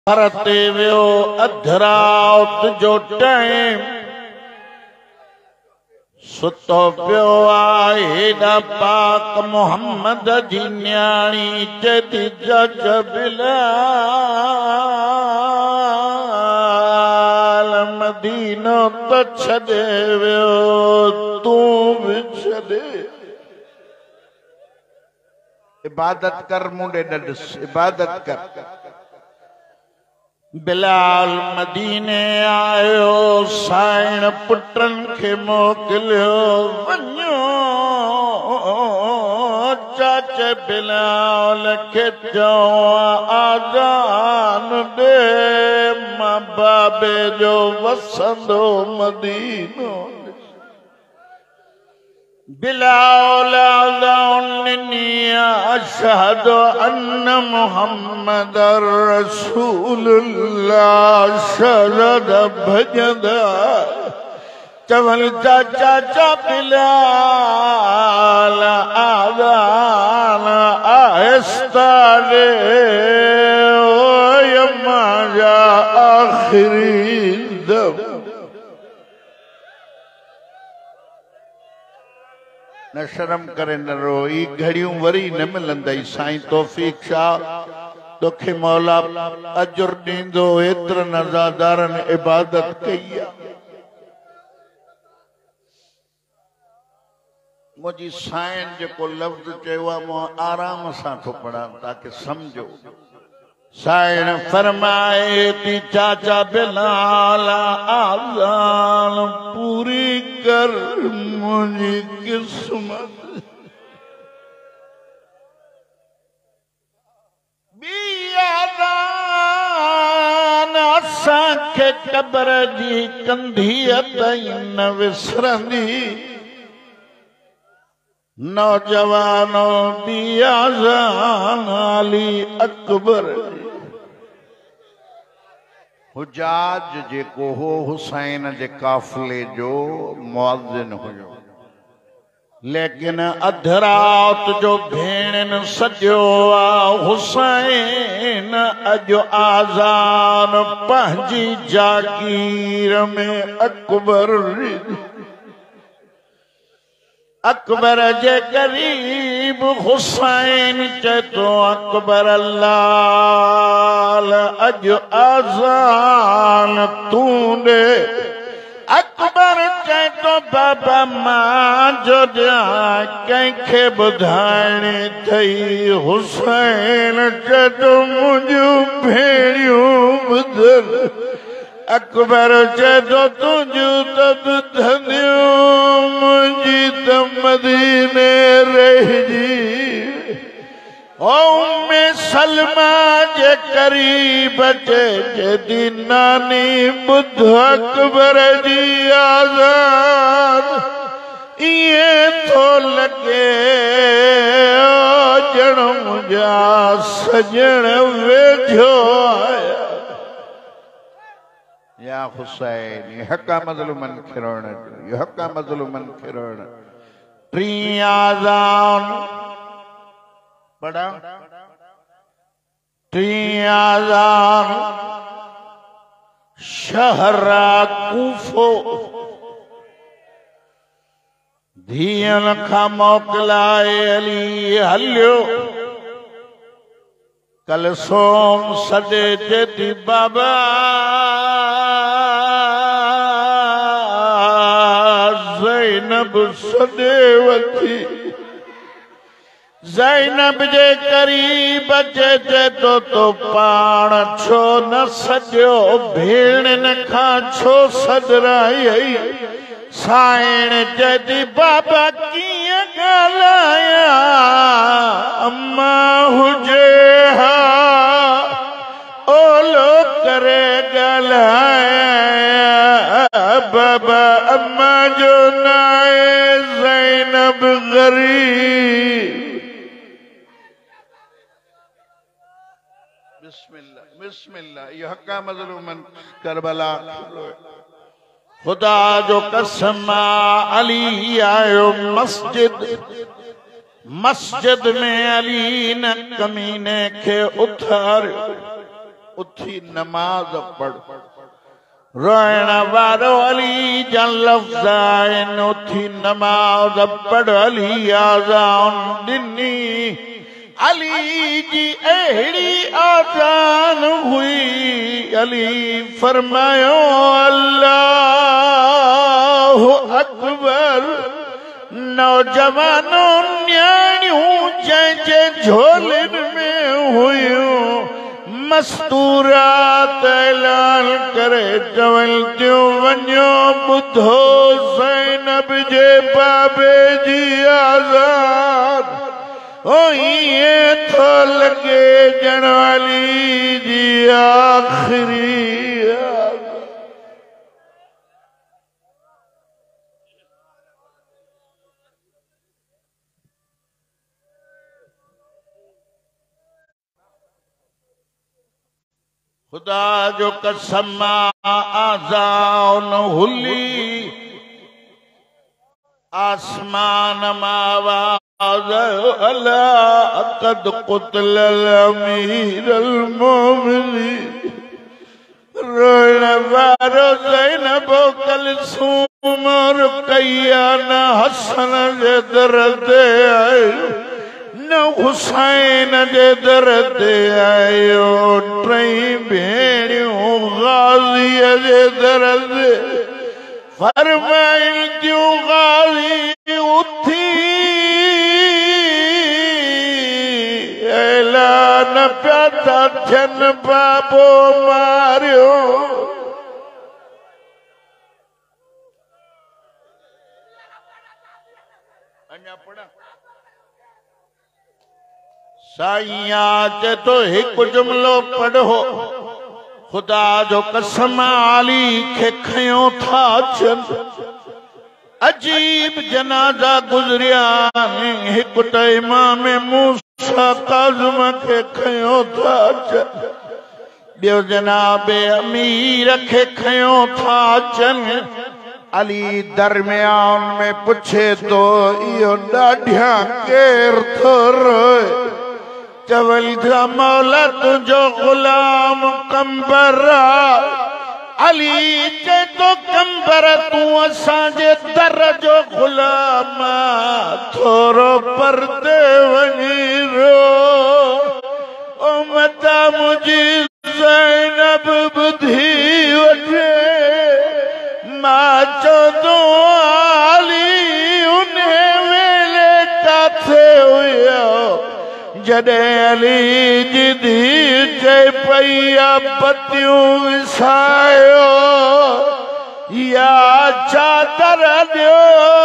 परते वियो अधराउत जो टाइम सुतो पियो आहे दा पाक मोहम्मद जी न्याणी चेती जज बिलाल मदीनो तो छदे वियो तू भी छदे इबादत कर मुंडे डडस इबादत कर बिलाल मदीने आयो साइण पुटन के मोकलियो वञो चाचे बिलाल के चओ आज़ान दे मां बाबे जो वसंदो मदीनो बिलाल अशहदु अन्न मुहम्मद रसूलुल्लाह शरद भजदा चवल चाचा बिलाल आज़ान आहिस्ता दे ओ यम्मा जा आखिरी दम न शर्म करे न रो ई घड़ियों वरी न मिलंदई साईं तौफीक शाह तोखे मौला अजुर दींदो एतर नज़ादारन इबादत कई मुझी साईं जेको लफ्ज़ चयो मो आराम सां थो पढ़ा ताकि समझो साईं फरमाए थी चाचा बिलाल आज़ान पूरी कर मुझी किस्मत बियादान असां के कब्र जी कंधीअ ताईं न विसरंदी नौजवानो बियादान अली अकबर हुजाज जेको हो हुसैन जे काफिले जो मुअज्जिन हुयो लेकिन अधरात जो भेणन सजो आ हुसैन अजो आज़ान पंहिंजी जागीर में अकबर जे करीब हुसैन चेतो अकबर अल्लाह अजो आज़ान तूने अकबर चेतो बाबा मां जो कंहिंखे ॿुधाइणी थई हुसैन चेतो मुंहिंजूं भेणियूं ॿुधल अकबर चेतो तुंहिंजूं त ॿुधंदियूं मुंहिंजी त मदीने रहिजी उम्मे सलमा जे करीब दी नानी बुध अकबर जी आज़ान इए थो लगे जण मुंहिंजा सजण वेझो आया या हुसैन हक़ा मज़लूमन खिरण हक़ा मज़लूमन खिरण टी आज़ान बड़ा टी आज़ान शहरा कूफो धीअन खां मोकलाए अली हलियो कल सोम सदे चेती बाबा ज़ैनब सदे वठी ज़ैनब जे करीब अचे तो पाण छो न सजो भेणन खां छो सदराई साइण चेती बाबा कीअं ॻाल्हाया अम्मा हुजे हा ओलो करे ॻाल्हाया बाबा अम्मा जो नाए ज़ैनब गरीब बिस्मिल्लाह बिस्मिल्लाह ये हक्का मज़लूमन करबला खुदा जो कसम अली आयो मस्जिद में अली न कमीने के उथी नमाज पढ़ रोइण वारो अली जा लफ्ज़ आहिन उथी नमाज पढ़ अली आज़ान ॾिनी अली जी अहिड़ी आज़ान हुई अली फरमायो अल्लाहु अकबर नौजवानों न्याणियों जंहिंजे झोलिन में हुयूं मस्तूरात ऐलान करे चवनि थियूं वञो ॿुधो ज़ैनब जे बाबे जी आज़ान ओ ईअं थो लॻे ॼण अली जी आख़िरी खुदा जो कसम आज़ान हुली आसमान मावाज़ अला क़द क़ुतिल अमीर मोमिनीन रोइण वारो ज़ैनब कलसूम रुक़ैया न हसन जे दर ते आयो न हुसैन जे दर ते आयो टई भेणियूं गाज़ीअ जे दर ते फरमाइल थियूं गाज़ी उथी ऐलान पिया था थियनि बाबो मारियो अञा पढ़ा साईं चे तो एक जुमलो पढ़ो खुदा जो कसम अली खे खयो था अचन अजीब जनाजा गुजरिया एक तो इमाम मूसा काज़िम खे खयो था अचन ॿियो जनाब अमीर खे खयो था अचन अली दरमियान में पुछे तो इहो ॾाढिया केर थो रोए चवल था मौला तुझो गुलाम कंबर अली चे तो कंबर तू असांजे दर जो गुलाम थोरो परदे वञी रो ओ मता मुझी ज़ैनब बुधी वठे मां चवंदो अली उन वेले काथे हुयो जॾहिं अली जी धीउ चए पई बतियूं विसायो या चादर ॾियो